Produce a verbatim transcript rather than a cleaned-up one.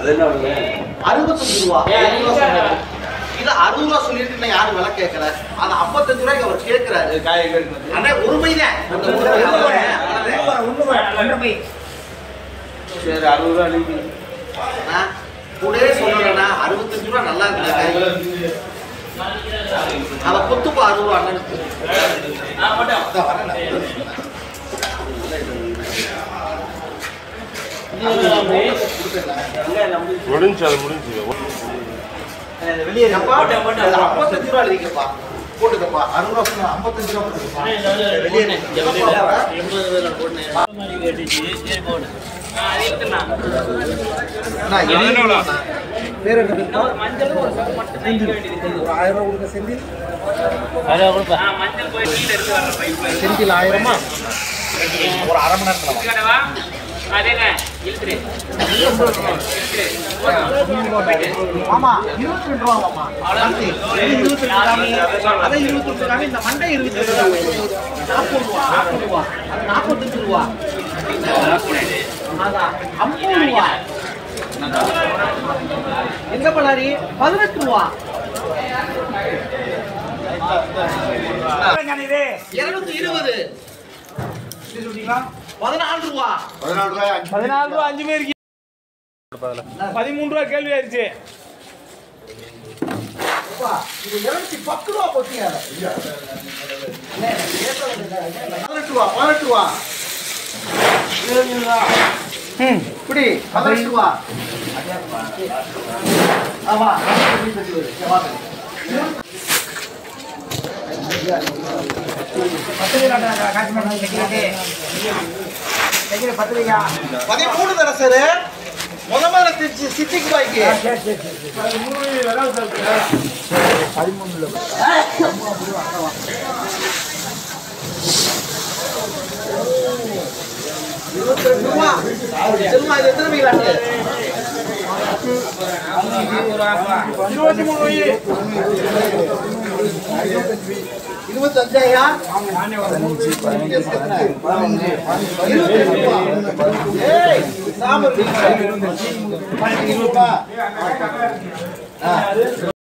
அறுபத்தஞ்சு ரூபா இது அறுபது ரூபா சொல்லிட்டு நான் யாரும் விலை கேட்கல அது ஐம்பத்தஞ்சு ரூபாய்க்கு அவர் கேட்கிறாரு அண்ணா உரிமைதான் சரி அறுபது ரூபா அனுப்பி கூட சொல்லலண்ணா அறுபத்தஞ்சு ரூபா நல்லா இருக்கு அதை கொத்துப்பா அறுபது ரூபா அண்ணனுக்கு முடிஞ்சு அது முடிஞ்சு வெளியே ஐம்பத்தஞ்சு ரூபா இருக்கேப்பா போட்டுக்கப்பா அறுபது ரூபா சொன்னா ஐம்பத்தஞ்சு ரூபா வேற ஆயிரம் ரூபா கொடுக்க செந்தில் செந்தில் ஆயிரமா ஒரு அரை மணி நேரத்துல ஆமா இருபத்தி ரெண்டு ரூபாமா இருபத்தி ரெண்டு இருபத்தி ரெண்டு இந்த மண்டை இருபத்தி ரெண்டு நாற்பது ரூபா நாற்பது ரூபா நாற்பத்தஞ்சு ரூபா ஐம்பது ரூபா எங்க பலாரி பதினெட்டு ரூபா இருநூத்தி இருபது பதினாலு ரூபா பதினாலு ரூபாய் பதினாலு ரூபா அஞ்சு பேருக்கு பதிமூணு ரூபா கேள்வி ஆயிடுச்சு இருநூத்தி பத்து ரூபா போட்டியா பதினெட்டு ரூபா பதினெட்டு ரூபா இப்படி பதினெட்டு ரூபா ஆமா பதிமூணு தானே சார் முத முதல்ல திருச்சி சித்திக்கு பாய்க்கு பதிமூணுல இருபத்தி ரெண்டு ரூபா செல்மா இது எத்தனை மீலாட்டு இருபத்தி மூணு இருபத்தி அஞ்சாயிரா சாமர்